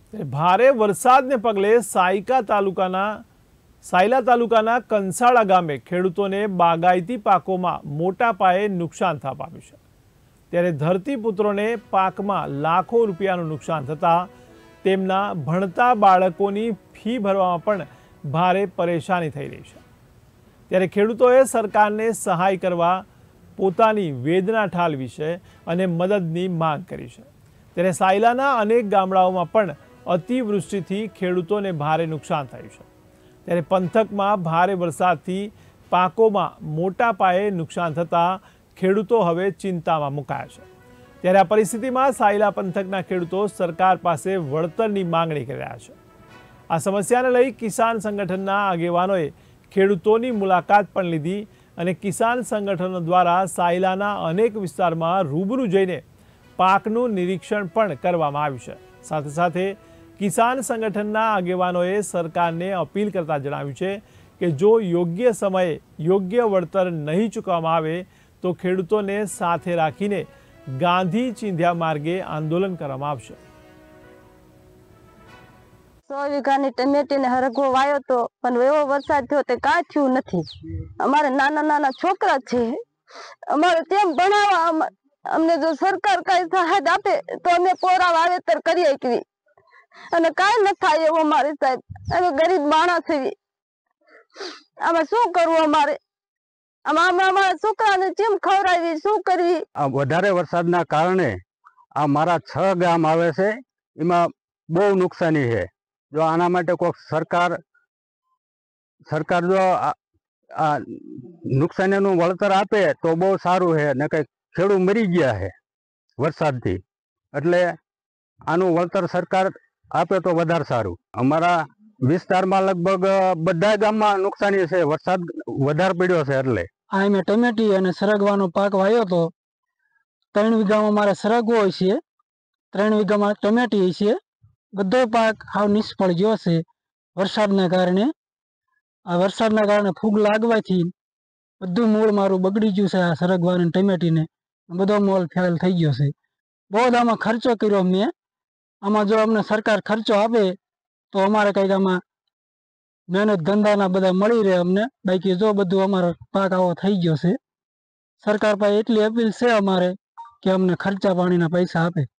ભારે વરસાદને પગલે સાયલા તાલુકાના કંસાળા ગામે ખેડૂતોને બાગાયતી પાકોમાં મોટા પાયે નુકસાન થવા પામ્યું છે। ત્યારે ધરતીપુત્રોને પાકમાં લાખો રૂપિયાનું નુકસાન થતાં તેમના ભણતા બાળકોની ફી ભરવામાં પણ ભારે પરેશાની થઈ રહી છે। ત્યારે ખેડૂતોએ સરકારને સહાય કરવા પોતાની વેદના ઠાલવી છે અને મદદની માંગ કરી છે। ત્યારે સાયલાના અનેક ગામડાઓમાં પણ અતિવૃષ્ટિથી ખેડૂતોને ભારે નુકસાન થયું છે। ત્યારે પંથકમાં ભારે વરસાદથી પાકોમાં મોટા પાયે નુકસાન થતાં ખેડૂતો હવે ચિંતામાં મુકાયા છે। ત્યારે આ પરિસ્થિતિમાં સાયલા પંથકના ખેડૂતો સરકાર પાસે વળતરની માંગણી કરી રહ્યા છે। આ સમસ્યાને લઈ કિસાન સંગઠનના આગેવાનોએ ખેડૂતોની મુલાકાત પણ લીધી અને કિસાન સંગઠનો દ્વારા સાયલાના અનેક વિસ્તારમાં રૂબરૂ જઈને પાકનું નિરીક્ષણ પણ કરવામાં આવ્યું છે। સાથે સાથે કિસાન સંગઠનના આગેવાનોએ સરકારને અપીલ કરતા જણાવ્યું છે કે જો યોગ્ય સમયે યોગ્ય વળતર નહીં ચૂકવવામાં આવે તો ખેડૂતોને સાથે રાખીને ગાંધી ચિંધ્યા માર્ગે આંદોલન કરવામાં આવશે। 100 વીઘાની ટમેટીને હરગવો વાયો તો પણ એવો વરસાદ થયો તે કાંઈ થયું નથી। અમારે નાના નાના છોકરા છે, અમારે તેમ ભણાવવા અમને જો સરકાર કાંઈ સહાય આપે તો અમે પોરા વાવેતર કરીએ શકીએ અને કાંઈ ન થાય એવું મારી સાહેબ, અમે ગરીબ માણસ છીએ, આમાં શું કરવું? અમારા છોકરાને કેમ ખવડાવી, શું કરવી? આ વધારે વરસાદના કારણે આ મારા 6 ગામ આવે છે, એમાં બહુ નુકસાની છે। જો આના માટે કોઈ સરકાર જો આ નુકસાનીનું વળતર આપે તો બહુ સારું છે, ને કંઈ ખેડૂત મરી ગયા છે વરસાદથી, એટલે આનું વળતર સરકાર આપે તો વધારે સારું। અમારા વિસ્તારમાં લગભગ બધા ગામમાં નુકસાની છે, વરસાદ વધારે પડ્યો છે એટલે આ મેં ટમેટી અને સરગવાનો પાક વાવ્યો તો 3 વીઘામાં મારે સરગવો હોય છે, 3 વીઘામાં ટમેટી હોય છે, બધો પાક હાવ નિષ્ફળ ગયો છે વરસાદના કારણે। આ વરસાદના કારણે ફૂગ લાગવાથી બધું મૂળ મારું બગડી ગયું છે। આ સરગવાની ટમેટીને બધો મોલ ફેલ થઈ ગયો છે। બહુ જ આમાં ખર્ચો કર્યો મેં, આમાં જો અમને સરકાર ખર્ચો આપે તો અમારે કંઈક આમાં મહેનત ધંધાના બધા મળી રહે અમને, બાકી જો બધું અમારો પાક આવો થઈ ગયો છે। સરકાર પાસે એટલી અપીલ છે અમારે કે અમને ખર્ચા પાણીના પૈસા આપે।